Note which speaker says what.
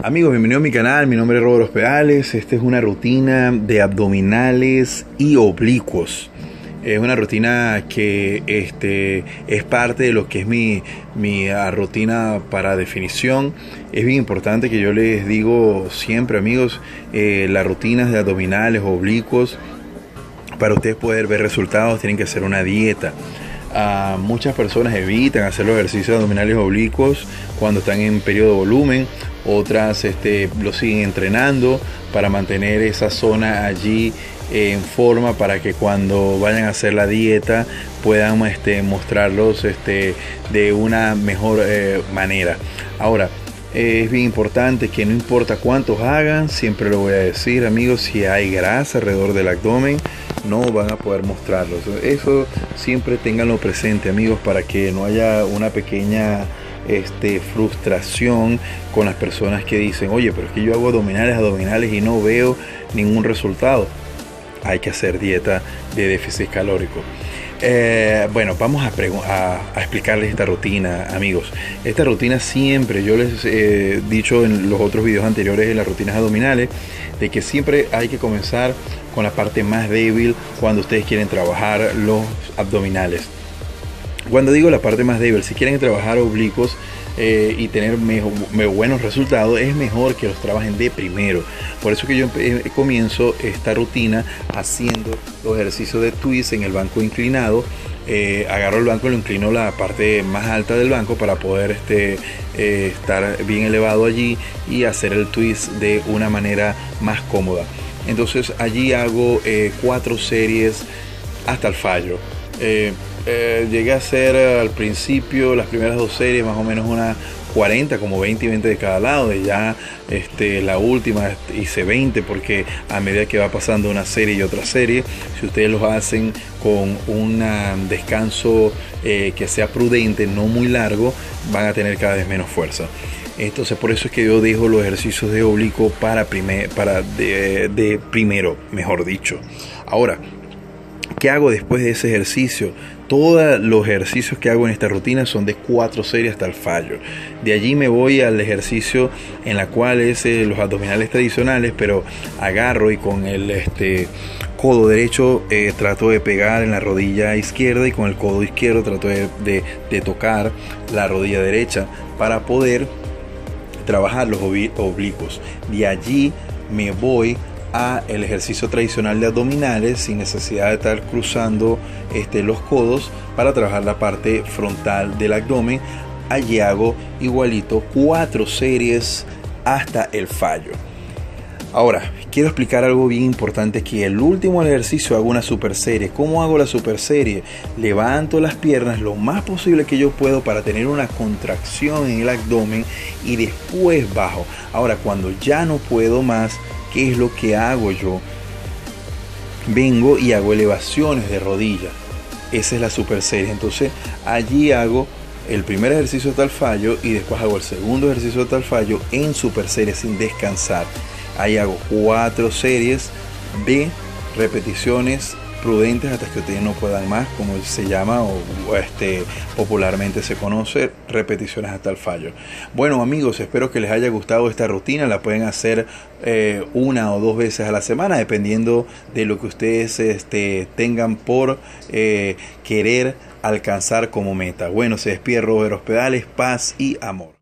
Speaker 1: Amigos, bienvenidos a mi canal, mi nombre es Robert Hospedales. Esta es una rutina de abdominales y oblicuos. Es una rutina que es parte de lo que es mi rutina para definición. Es bien importante que yo les digo siempre, amigos, las rutinas de abdominales o oblicuos, para ustedes poder ver resultados, tienen que hacer una dieta. Muchas personas evitan hacer los ejercicios abdominales oblicuos cuando están en periodo de volumen. Otras lo siguen entrenando para mantener esa zona allí en forma, para que cuando vayan a hacer la dieta puedan mostrarlos de una mejor manera. Ahora, es bien importante que no importa cuántos hagan, siempre lo voy a decir, amigos, si hay grasa alrededor del abdomen, no van a poder mostrarlos. Eso siempre ténganlo presente, amigos, para que no haya una pequeña frustración con las personas que dicen: oye, pero es que yo hago abdominales y no veo ningún resultado. Hay que hacer dieta de déficit calórico. Bueno, vamos a explicarles esta rutina, amigos. Esta rutina siempre, yo les he dicho en los otros videos anteriores de las rutinas abdominales, de que siempre hay que comenzar con la parte más débil cuando ustedes quieren trabajar los abdominales. Cuando digo la parte más débil, si quieren trabajar oblicuos y tener buenos resultados, es mejor que los trabajen de primero. Por eso que yo comienzo esta rutina haciendo los ejercicios de twist en el banco inclinado. Agarro el banco, lo inclino la parte más alta del banco para poder estar bien elevado allí y hacer el twist de una manera más cómoda. Entonces allí hago 4 series hasta el fallo. Llegué a hacer al principio las primeras 2 series más o menos unas 40, como 20 y 20 de cada lado. Y ya la última hice 20, porque a medida que va pasando una serie y otra serie, si ustedes los hacen con un descanso que sea prudente, no muy largo, van a tener cada vez menos fuerza. Entonces por eso es que yo dejo los ejercicios de oblicuo de primero, mejor dicho. Ahora, ¿qué hago después de ese ejercicio? Todos los ejercicios que hago en esta rutina son de 4 series hasta el fallo. De allí me voy al ejercicio en la cual es los abdominales tradicionales, pero agarro y con el codo derecho trato de pegar en la rodilla izquierda, y con el codo izquierdo trato de tocar la rodilla derecha para poder trabajar los oblicuos. De allí me voy el ejercicio tradicional de abdominales sin necesidad de estar cruzando los codos, para trabajar la parte frontal del abdomen. Allí hago igualito 4 series hasta el fallo. Ahora quiero explicar algo bien importante, que el último ejercicio hago una super serie. ¿Cómo hago la super serie? Levanto las piernas lo más posible que yo puedo para tener una contracción en el abdomen y después bajo. Ahora, cuando ya no puedo más, ¿qué es lo que hago yo? Vengo y hago elevaciones de rodilla. Esa es la super serie. Entonces allí hago el primer ejercicio hasta el fallo y después hago el segundo ejercicio hasta el fallo en super serie sin descansar. Ahí hago 4 series de repeticiones prudentes hasta que ustedes no puedan más, como se llama o popularmente se conoce, repeticiones hasta el fallo. Bueno, amigos, espero que les haya gustado esta rutina. La pueden hacer 1 o 2 veces a la semana, dependiendo de lo que ustedes tengan por querer alcanzar como meta. Bueno, se despide Robert Hospedales, paz y amor.